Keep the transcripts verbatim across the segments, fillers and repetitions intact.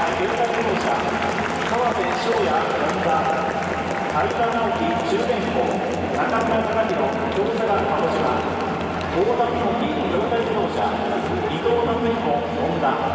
トヨタ自動車川瀬翔也ホンダ相田直樹中電工中村隆弘京セラ鹿児島大田智樹トヨタ自動車伊藤達彦ホンダ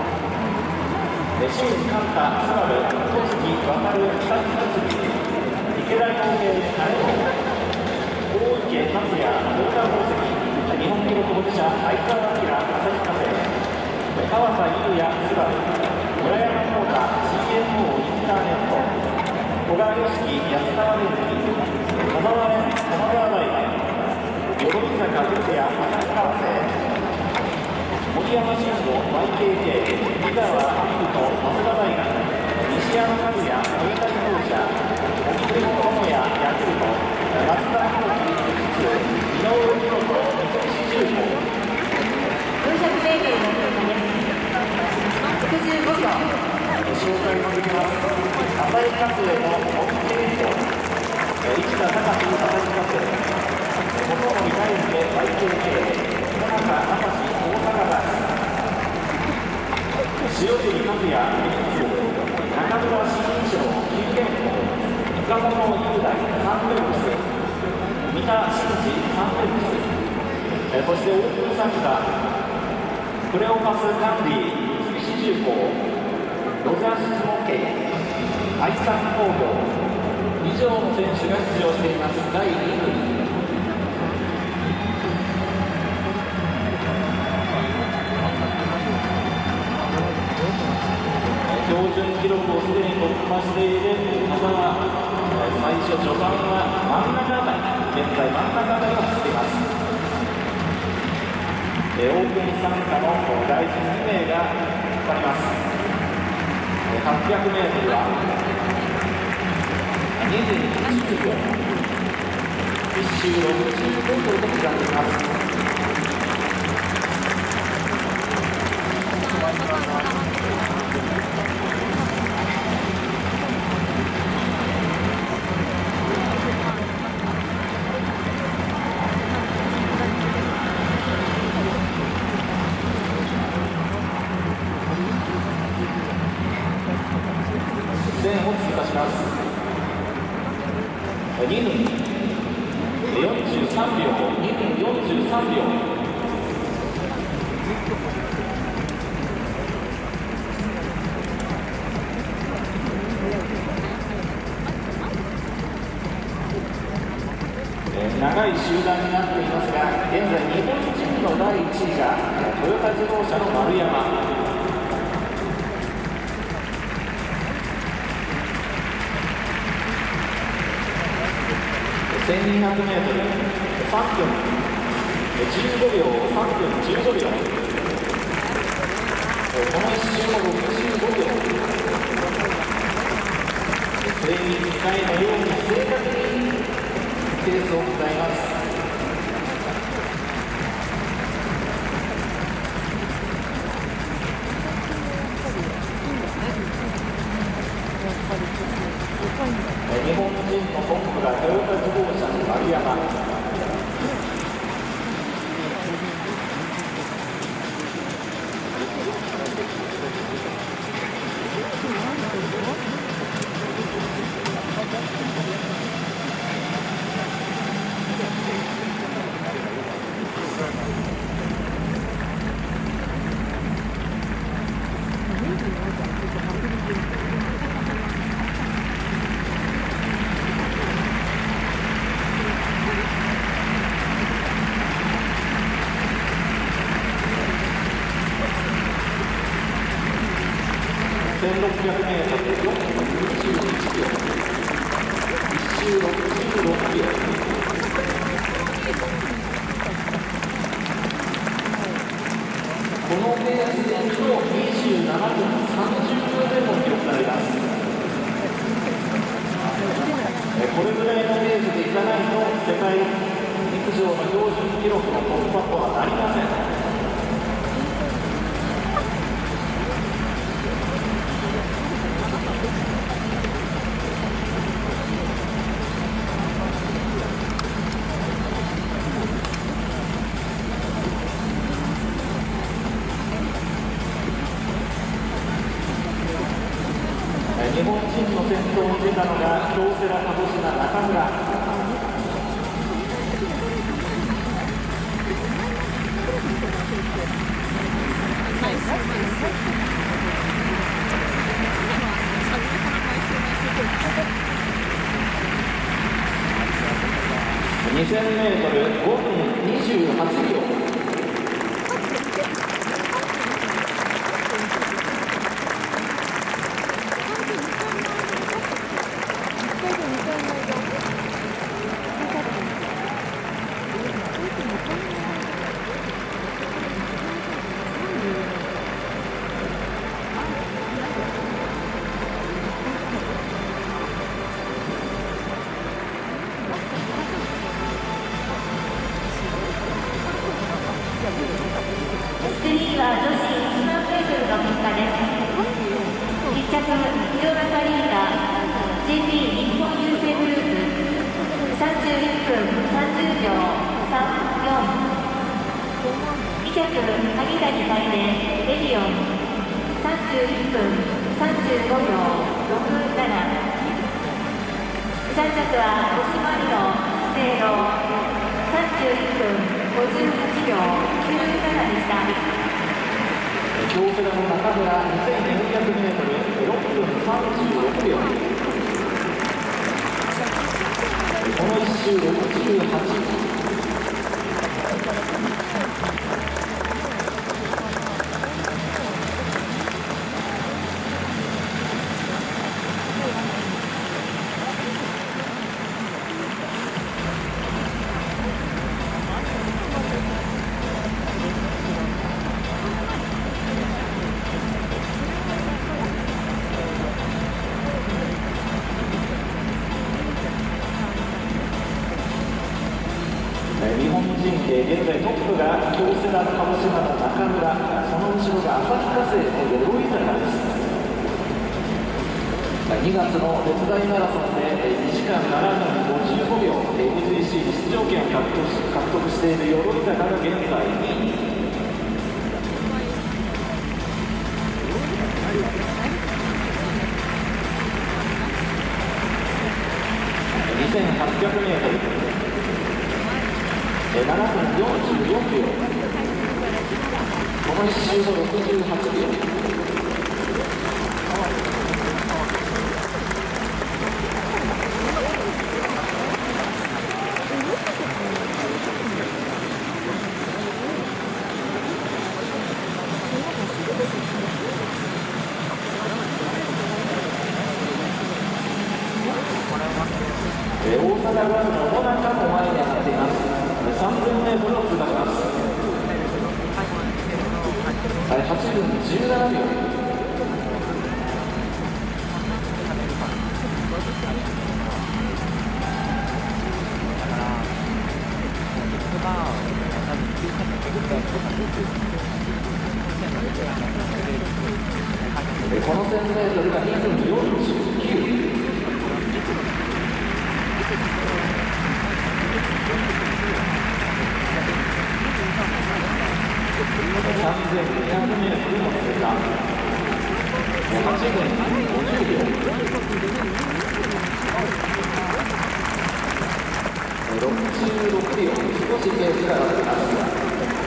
清水寛太スバル戸月渡る日立設備池田工芸金子大池達也トヨタ宝石日本記録保持者相沢明旭化成川田優也スバル村山浩太 シーエムオー インターネット小川良樹安川電機田沢蓮駒沢大学鎧坂哲也旭化成森山慎吾 ワイケーケー 井川美斗早稲田大学西山和也トヨタ自動車荻窪智也ヤクルト松田博樹富士通井上博人三菱重工よんひゃくメートルの通過です。ろくじゅうごびょう。 紹介続きます。浅井勝栄の本気エイト市田隆史浅井勝栄元森大輔 ワイケーケー野中正史大阪ガス塩尻和也富士通中村新一郎九電工岡本雄大サンベルクス三田真司サンベルクスそしてオープンサンダークレオパスカンディ三菱重工ロザスモケイ愛産工業以上の選手が出場していますだいに組標準記録をすでに突破している田澤最初序盤は真ん中あたり現在真ん中あたりを走っていますオープン参加の大臣に名が引っ張りますはっぴゃくメートルはにふんいちびょういっ周ろくじゅうメートルと刻んでいます線を通過しますにふんよんじゅうさんびょうにふんよんじゅうさんびょう長い集団になっていますが現在日本人のだいいちいがトヨタ自動車の丸山せんにひゃくメートルさんぷんじゅうごびょうさんぷんじゅうごびょうこのいっ周もろくじゅうごびょう精密機械のように正確にペースを刻みます日本人のトップがトヨタ自動車の丸山せんろっぴゃくメートルよんふんにじゅういちびょういっ周ろくじゅうろくびょうこのペースでにじゅうななふんさんじゅうびょうでの記録がありますこれぐらいのペースでいかないと世界陸上の標準記録の突破とはなりません日本人の先頭に出たのが京セラ鹿児島中村。にせんメートルごふんにじゅうはちびょう。 スクリーンは女子いちまんメートルの結果です。いっちゃく、廣中リーダー、ジェーピー 日本郵政グループ、さんじゅういっぷんさんじゅうびょうさんよん。にちゃく、萩谷楓、エディオン、さんじゅういっぷんさんじゅうごびょうろくなな。さんちゃくは五島里の資生堂、さんじゅういっぷんごじゅうはちびょうきゅうななでした。 京セラの中村にせんよんひゃくメートルろっぷんさんじゅうろくびょう。このいっ周ろくじゅうはち。日本人で現在トップが京セラ鹿児島の中村、その後ろが旭化成の鎧坂です。にがつの別大マラソンでにじかんななふんごじゅうごびょう エムジーシー 出場権を獲得し獲得している鎧坂が現在にい。にせんはっぴゃくメートルななふんよんじゅうよんびょう。このいっ周のろくじゅうはちびょう。大阪ガスの野中も前に上がっています。さんぜんメートルを通過します。はちふんじゅうななびょう。このせんメートルがにふんよんじゅうきゅう。さんぜんにひゃくメートルの通過、はちふんごじゅうびょう。ろくじゅうろくびょう、少しペースが上がっています。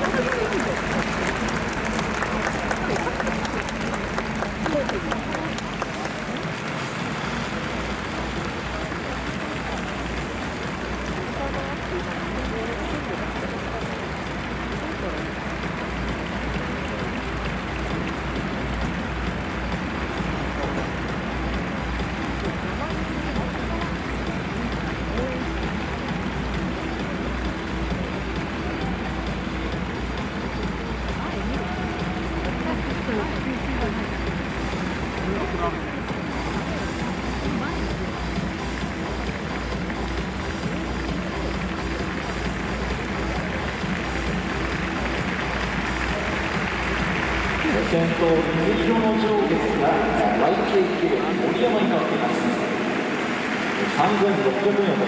先頭、水色の上下が ワイケー 系森山に変わっています。さんぜんろっぴゃくメートル、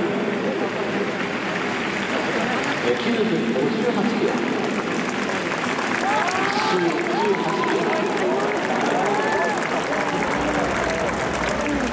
きゅうふんごじゅうはちびょう、いっ周ろくじゅうはちびょう。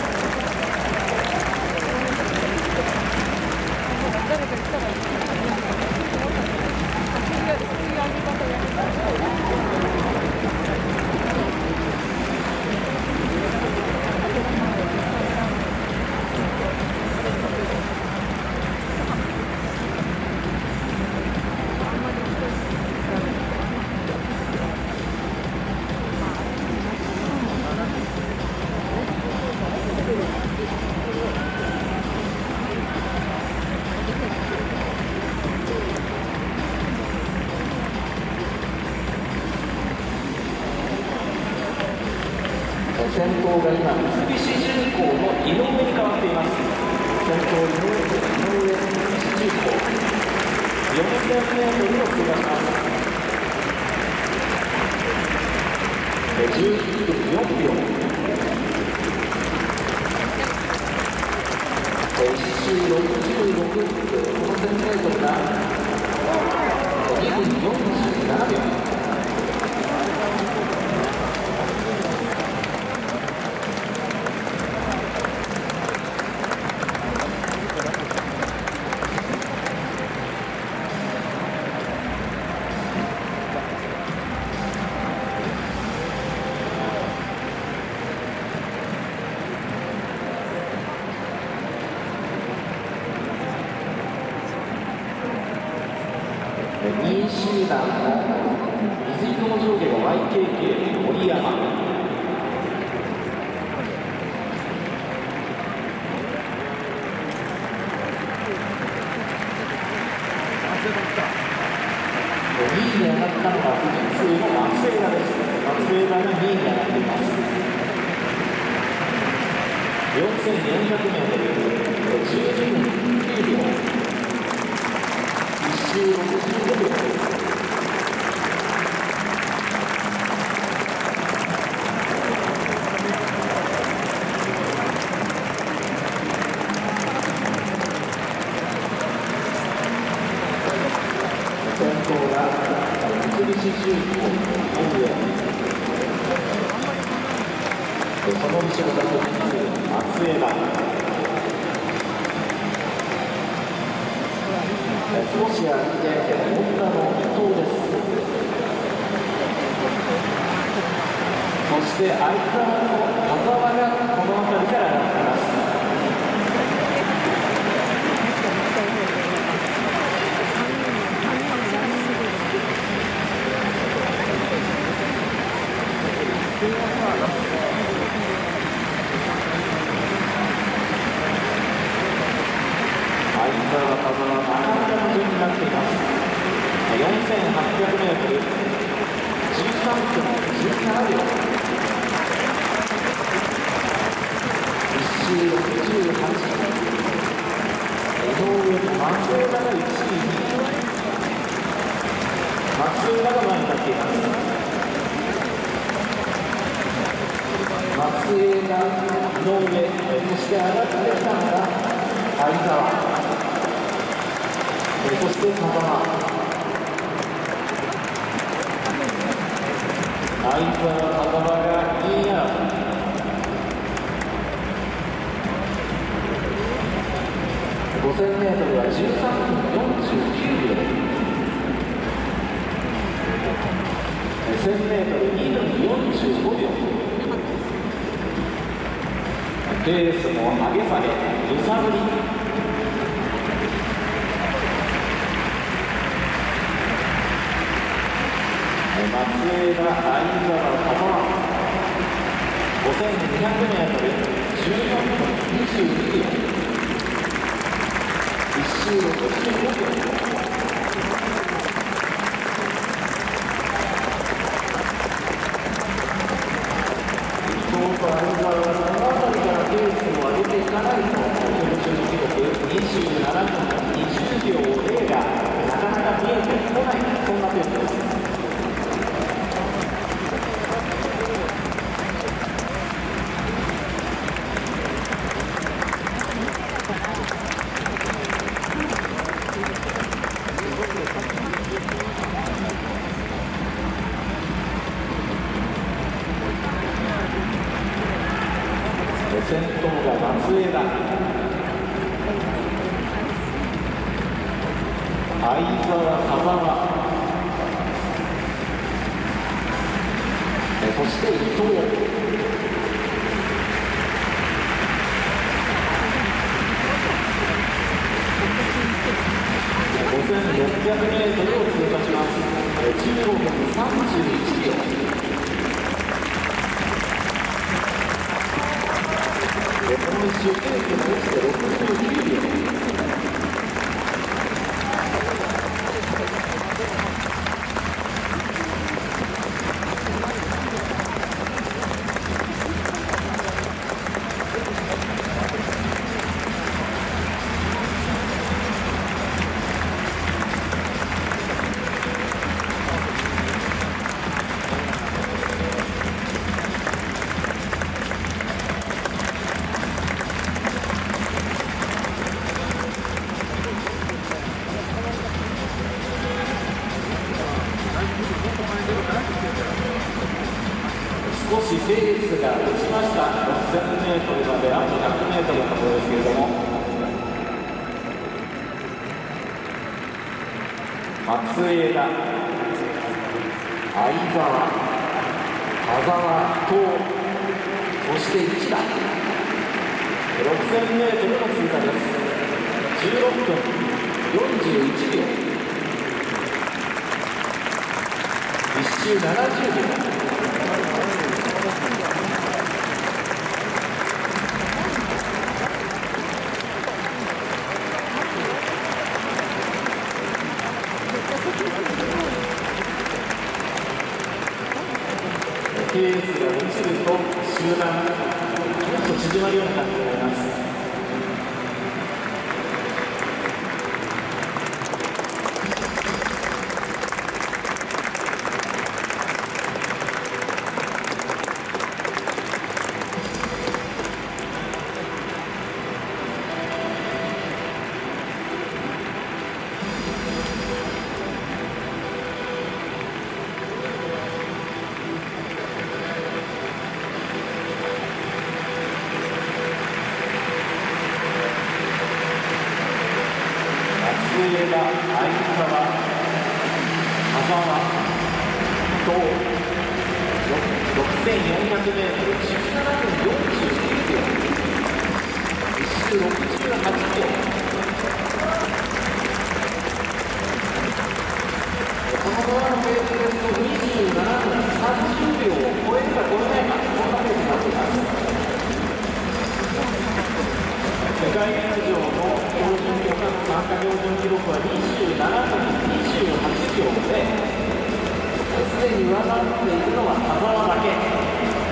先頭が今三菱重工の井上に変わっています。先頭井上、井上三菱重工よんせんメートルを通過します。じゅういっぷんよんびょう、いっ周ろくじゅうろく、この せんメートルがにふんよんじゅうななびょう。にい集団の水色の上下が ワイケーケー 森山、にいに上がったのは富士通の松枝です。松枝がにいに上がっています。よんせんよんひゃくメートルじゅうにふんきゅうびょう、いっ周ろくじゅうごびょう。先頭が三菱重工の上、その後ろが富士通松枝。少し空いて、ホンダの伊藤です。そして相沢の田澤がこの辺りから上がっています。相沢、田澤、なかなかの順になっています。よんせんはっぴゃくメートル、じゅうさんぷんじゅうななびょう、いっ周ろくじゅうはち、井上、松枝がいちいに、松枝が前に立っています。松枝、井上、そして上がってきたのが相沢、そして田澤、相沢、田澤がにい争い。ごせんメートルはじゅうさんぷんよんじゅうきゅうびょう、せんメートルにふんよんじゅうごびょう。レースも上げ下げ、揺さぶり。松枝、相沢、田澤、ごせんにひゃくメートルじゅうよんぷんにじゅうにびょう、いっ周ろくじゅうごびょう。伊藤と相沢はその辺りからペースを上げていかないと、標準記録にじゅうななふんにじゅうびょうゼロがなかなか見えてこない、そんなペースです。先頭が松枝、相沢、田澤、そして伊藤。ごせんろっぴゃくメートルを通過します。じゅうごふんさんじゅういちびょう。このいっ周ペースが落ちてろくじゅうきゅうびょう。 少しペースが落ちました。 ろくせんメートル まであと ひゃくメートル のところですけれども、松枝、相澤、田澤、東、そして市田、 ろくせんメートル の通過です。じゅうろっぷんよんじゅういちびょう、いっ周ななじゅうびょう。ペースが落ちると集団ちょっと縮まるような感じになります。上田、相澤、田澤、東、ろくせんよんひゃくメートル、じゅうななふんよんじゅうきゅうびょう、いっ周ろくじゅうはちびょう。このままのペースですとにじゅうななふんさんじゅうびょうを超えるか超えないか、そんなペースになっています。世界陸上の標準記録、参加標準記録はにじゅうななふんにじゅうはちびょうで、すでに上回っているのは田澤だけ。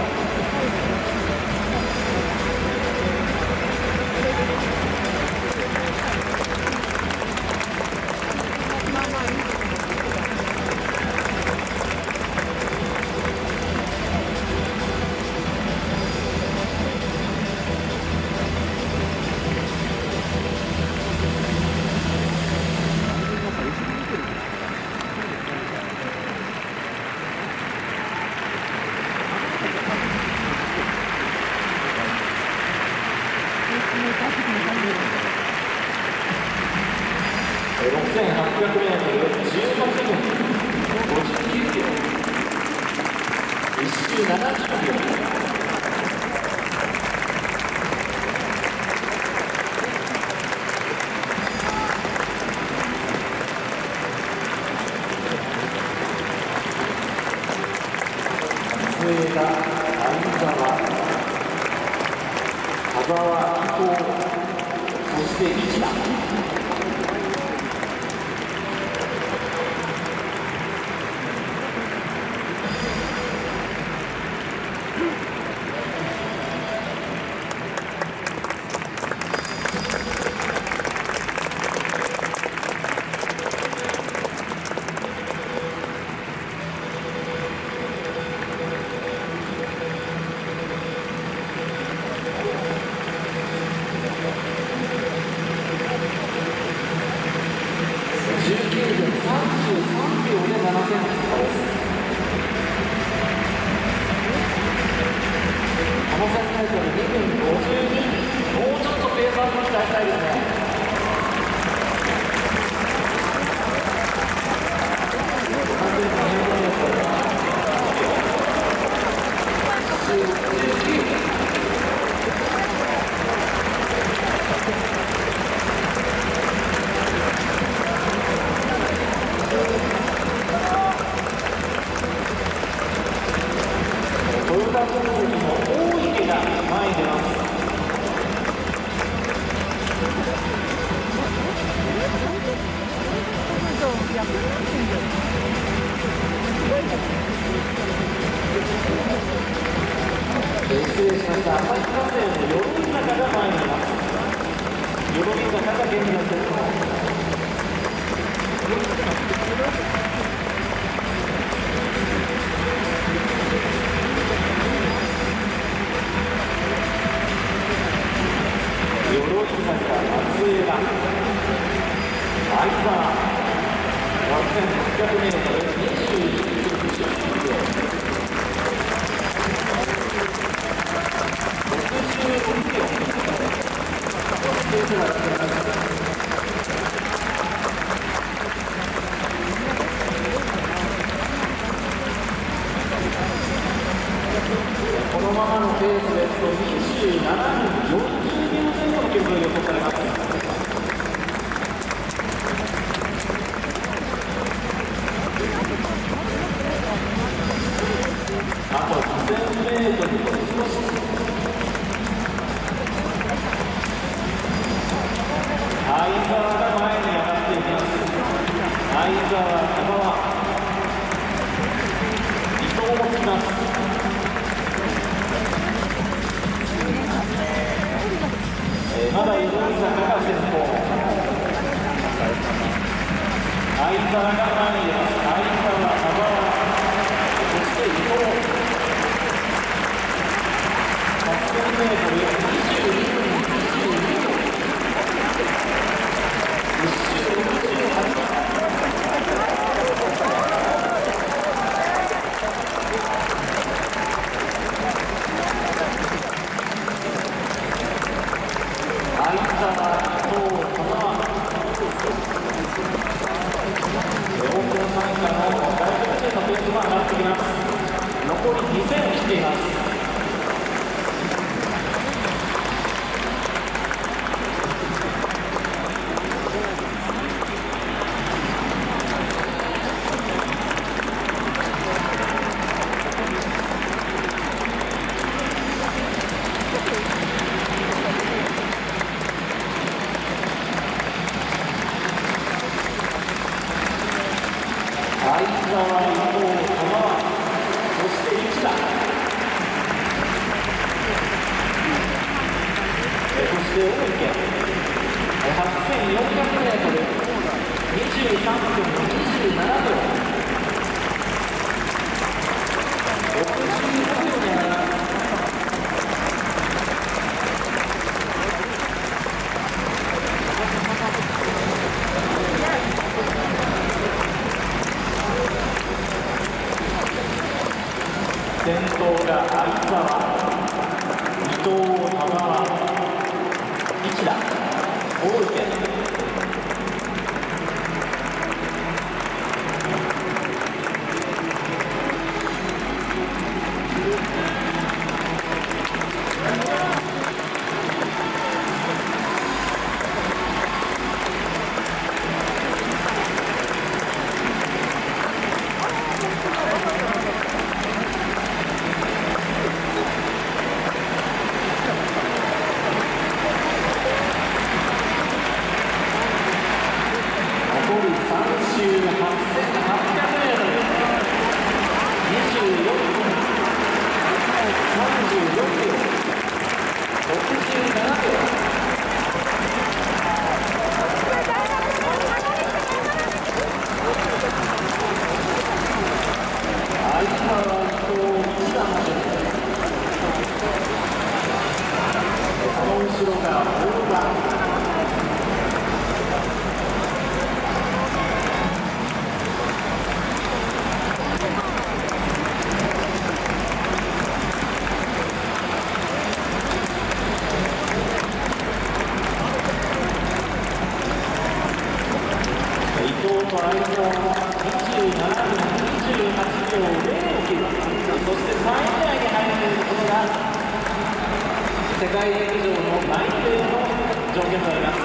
ろくせんはっぴゃくメートル、じゅうはちふんごじゅうきゅうびょう、いっ周ななじゅうびょう。松枝、相澤、田澤、伊藤、そして市田。じゅうきゅうふんさんじゅうさんびょうでななせん通過です。このせんメートルにふんごじゅうに、もうちょっとペースアップ期待したいですね。トヨタ分析の大池が前に出ます。失礼しました。旭化成の鎧坂が前にいます。鎧坂が現在の先頭。鎧坂、松枝、相澤、ろくせんはっぴゃくメートル、にじゅういちふんじゅうきゅうびょう。 このままのペースですとにじゅうななふんよんじゅうびょうぜん後の記録が予想されます。あとにせんメートルと少し。相澤が前に上がっていきます。相澤、田澤、伊藤もつきます。えー、まだ鎧坂が先頭。相澤が前に出ます。相澤、田澤、そして伊藤。はっせんメートルにじゅうにふんにじゅうにびょう。残りにせんを切っています。相澤、伊藤、田澤、そして市田、えそして大池、はっせんよんひゃくメートルにじゅうさんぷんにじゅうななびょう、ろくじゅうごびょうになります。先頭が相澤、伊藤、田澤、市田、大池。世界陸上の内定の条件となります。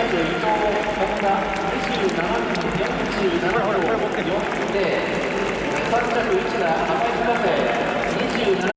伊藤、本田、にじゅうななふんよんじゅうななびょうよんで、さん着、市田、赤い深瀬、にじゅうなな